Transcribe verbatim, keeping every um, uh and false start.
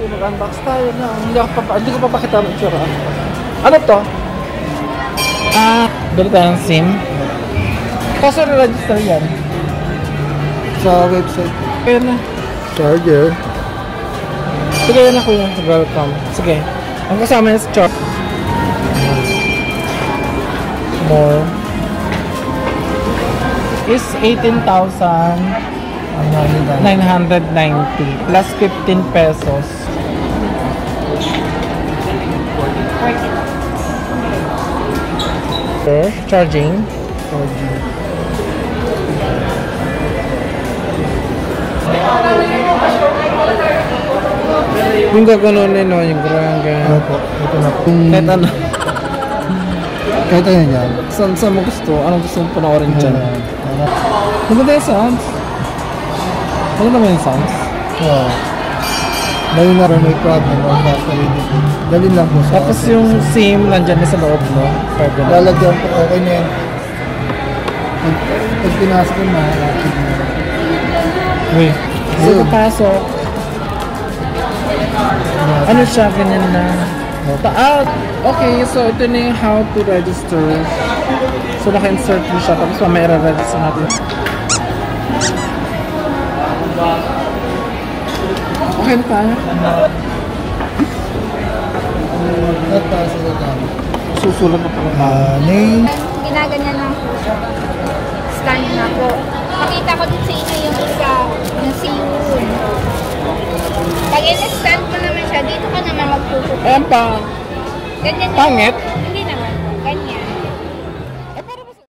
Okay, mag-unbox tayo na. Hindi ko pa hindi ko papakita ang itsura. Ano to? Ah, bili tayo ng SIM. Kaso na-register yan sa website. Kaya na. Charger. Sige yan ako yun. Welcome. Sige. Ang kasama yung charger. More. Is eighteen thousand nine hundred ninety plus fifteen pesos. Okay, charging. Charging. Yung gagano'n no, yung grang Ano po? Ito na po. Kahit ano. Kahit ano yan. Saan saan mo gusto? Anong gusto mong panoorin dyan? Maganda yung sounds. Ano naman yung sounds? Oo. Dali na rin may problem. Dali lang po sa tapos yung SIM nandyan na sa loob, no? Lalagyan po. Okay na yan. Pag, pag pinasok yung mga active na. Uy. Hindi so, papasok. Ano siya? Ganyan na. Ah, okay. So, ito na yung how to register. So, naka-insert mo siya. Tapos mamaya i-register natin. Okay na tayo. Susulat na pala. Uh, name. Ginaganyan lang po. Stand na po. Makita ko din sa inyo yung isa na si Yun. Pag in-stand mo naman siya, dito ka naman magpupupo. Ayan pa. Ganyan yun. Pangit.